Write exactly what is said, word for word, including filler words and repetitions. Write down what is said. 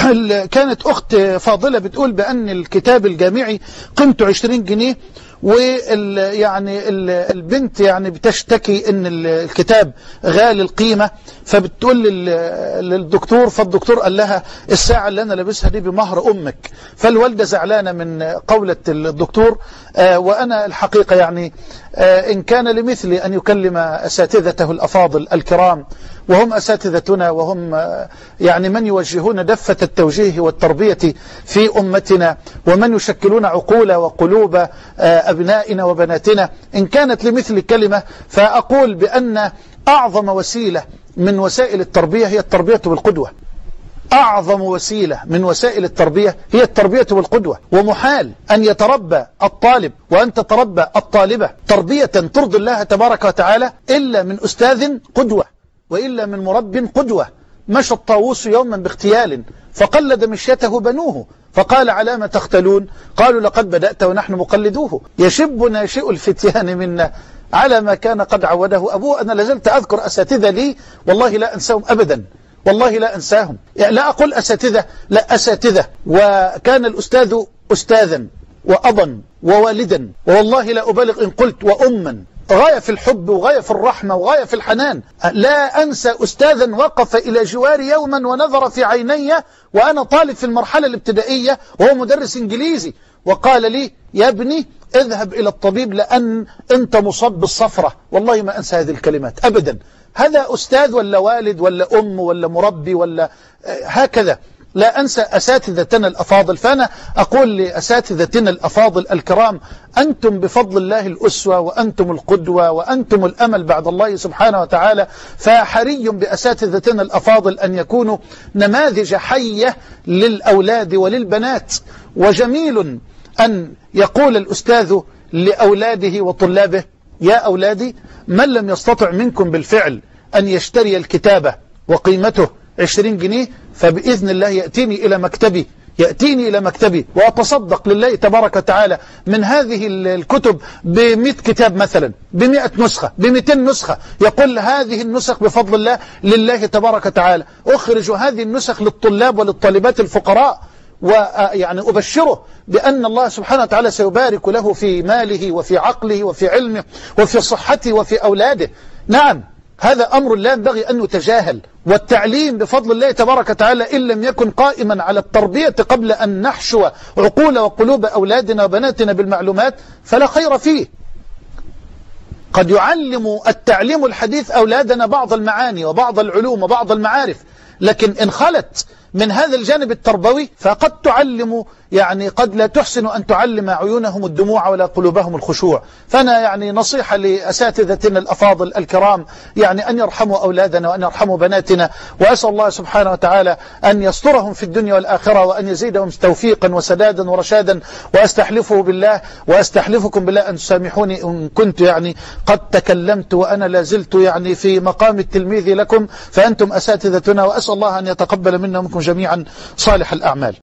كانت أخت فاضلة بتقول بأن الكتاب الجامعي قيمته عشرين جنيه، وال يعني البنت يعني بتشتكي ان الكتاب غالي القيمة، فبتقول للدكتور، فالدكتور قال لها الساعة اللي انا لابسها دي بمهر امك. فالوالدة زعلانة من قولة الدكتور، وانا الحقيقة يعني ان كان لمثلي ان يكلم اساتذته الافاضل الكرام وهم اساتذتنا وهم يعني من يوجهون دفة التوجيه والتربية في امتنا ومن يشكلون عقول وقلوب أبنائنا وبناتنا، إن كانت لمثل كلمة فأقول بأن أعظم وسيلة من وسائل التربية هي التربية بالقدوة. أعظم وسيلة من وسائل التربية هي التربية بالقدوة، ومحال أن يتربى الطالب وأن تتربى الطالبة تربية ترضي الله تبارك وتعالى إلا من أستاذ قدوة، وإلا من مرب قدوة. مشى الطاووس يوما باغتيال فقلد مشيته بنوه فقال على ما تختلون؟ قالوا لقد بدأت ونحن مقلدوه. يشب ناشئ الفتيان منا على ما كان قد عوده أبوه. أنا لازلت أذكر أساتذة لي والله لا أنساهم أبدا، والله لا أنساهم، يعني لا أقول أساتذة، لا أساتذة. وكان الأستاذ أستاذا وأبا ووالدا، والله لا أبالغ إن قلت وأما، غاية في الحب وغاية في الرحمة وغاية في الحنان. لا أنسى أستاذا وقف إلى جواري يوما ونظر في عيني وأنا طالب في المرحلة الابتدائية وهو مدرس إنجليزي، وقال لي يا ابني اذهب إلى الطبيب لأن أنت مصاب بالصفرة. والله ما أنسى هذه الكلمات أبدا. هذا أستاذ ولا والد ولا أم ولا مربي ولا هكذا. لا أنسى أساتذتنا الأفاضل. فأنا أقول لأساتذتنا الأفاضل الكرام أنتم بفضل الله الأسوة وأنتم القدوة وأنتم الأمل بعد الله سبحانه وتعالى. فحري بأساتذتنا الأفاضل أن يكونوا نماذج حية للأولاد وللبنات. وجميل أن يقول الأستاذ لأولاده وطلابه يا أولادي من لم يستطع منكم بالفعل أن يشتري الكتابة وقيمته عشرين جنيه فبإذن الله يأتيني إلى مكتبي يأتيني إلى مكتبي وأتصدق لله تبارك وتعالى من هذه الكتب بمئة كتاب مثلا، بمئة نسخة، بمئتين نسخة. يقول هذه النسخ بفضل الله لله تبارك وتعالى. أخرج هذه النسخ للطلاب وللطالبات الفقراء، ويعني أبشره بأن الله سبحانه وتعالى سيبارك له في ماله وفي عقله وفي علمه وفي صحته وفي أولاده. نعم هذا أمر لا ينبغي أن نتجاهل. والتعليم بفضل الله تبارك وتعالى إن لم يكن قائما على التربية قبل أن نحشو عقول وقلوب أولادنا وبناتنا بالمعلومات فلا خير فيه. قد يعلم التعليم الحديث أولادنا بعض المعاني وبعض العلوم وبعض المعارف، لكن إن خلت من هذا الجانب التربوي فقد تعلم يعني قد لا تحسن أن تعلم عيونهم الدموع ولا قلوبهم الخشوع. فأنا يعني نصيحة لأساتذتنا الأفاضل الكرام يعني أن يرحموا أولادنا وأن يرحموا بناتنا، وأسأل الله سبحانه وتعالى أن يسترهم في الدنيا والآخرة وأن يزيدهم توفيقا وسدادا ورشادا. وأستحلفه بالله وأستحلفكم بالله أن تسامحوني إن كنت يعني قد تكلمت وأنا لازلت يعني في مقام التلميذ لكم، فأنتم أساتذتنا، وأسأل الله أن يتقبل منا ومنكم جميعا صالح الأعمال.